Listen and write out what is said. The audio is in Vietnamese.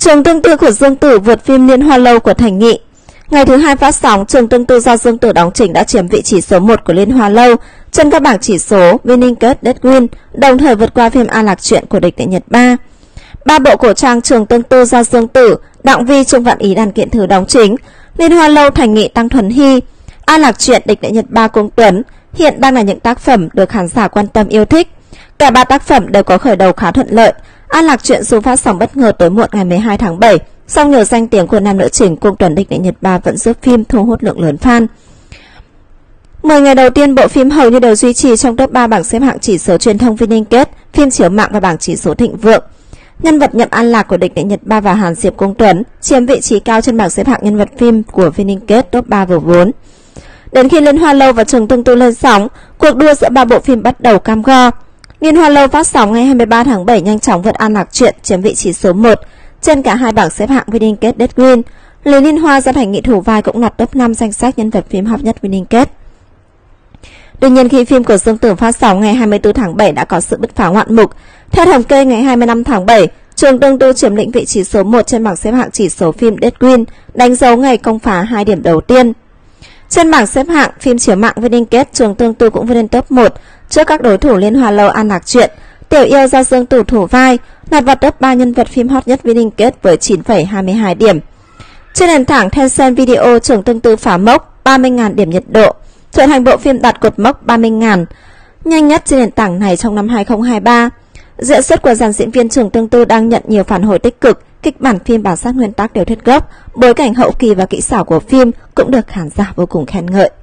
Trường Tương Tư của Dương Tử vượt phim Liên Hoa Lâu của Thành Nghị. Ngày thứ hai phát sóng, Trường Tương Tư do Dương Tử đóng chính đã chiếm vị trí số 1 của Liên Hoa Lâu trên các bảng chỉ số Winning Cut Dead Win, đồng thời vượt qua phim An Lạc Truyện của Địch Đệ Nhật 3. Ba bộ cổ trang Trường Tương Tư do Dương Tử, Đặng Vi, Trương Vạn Ý, Đàn Kiện Thử đóng chính, Liên Hoa Lâu Thành Nghị, Tăng Thuần Hy, An Lạc Truyện, Địch Đệ Nhật 3, Cung Tuấn hiện đang là những tác phẩm được khán giả quan tâm yêu thích. Cả ba tác phẩm đều có khởi đầu khá thuận lợi. An Lạc Truyện dù phát sóng bất ngờ tối muộn ngày 12 tháng 7, song nhờ danh tiếng của nam nữ chính Cung Tuấn, Địch Đệ Nhật 3 vẫn giúp phim thu hút lượng lớn fan. 10 ngày đầu tiên, bộ phim hầu như đều duy trì trong top 3 bảng xếp hạng chỉ số truyền thông Winning Cut, phim chiếu mạng và bảng chỉ số Thịnh Vượng. Nhân vật Nhậm An Lạc của Địch Đệ Nhật 3 và Hàn Diệp Cung Tuấn chiếm vị trí cao trên bảng xếp hạng nhân vật phim của Winning Cut top 3 vừa 4. Đến khi Liên Hoa Lâu và Trường Tương Tư lên sóng, cuộc đua giữa ba bộ phim bắt đầu cam go. Liên Hoa Lâu phát sóng ngày 23 tháng 7 nhanh chóng vượt An Lạc Truyện chiếm vị trí số 1 trên cả hai bảng xếp hạng Winning Cut Dead Win. Lý Liên Hoa do Thành Nghị thủ vai cũng lọt top 5 danh sách nhân vật phim hot nhất Winning Cut. Tuy nhiên, khi phim của Dương Tử phát sóng ngày 24 tháng 7 đã có sự bứt phá ngoạn mục. Theo thống kê, ngày 25 tháng 7, Trường Tương Tư chiếm lĩnh vị trí số 1 trên bảng xếp hạng chỉ số phim Dead Win, đánh dấu ngày công phá 2 điểm đầu tiên. Trên bảng xếp hạng phim chiếu mạng Winning Cut, Trường Tương Tư cũng vươn lên top 1 trước các đối thủ Liên Hoa Lâu, An Lạc Truyện. Tiểu Yêu do Dương Tử thủ vai lọt vào top 3 nhân vật phim hot nhất Winning Cut với 9,22 điểm. Trên nền tảng Tencent Video, Trường Tương Tư phá mốc 30.000 điểm nhiệt độ, trở thành bộ phim đạt cột mốc 30.000 nhanh nhất trên nền tảng này trong năm 2023. Diễn xuất của dàn diễn viên Trường Tương Tư đang nhận nhiều phản hồi tích cực, kịch bản phim bám sát nguyên tắc tiểu thuyết gốc, bối cảnh hậu kỳ và kỹ xảo của phim cũng được khán giả vô cùng khen ngợi.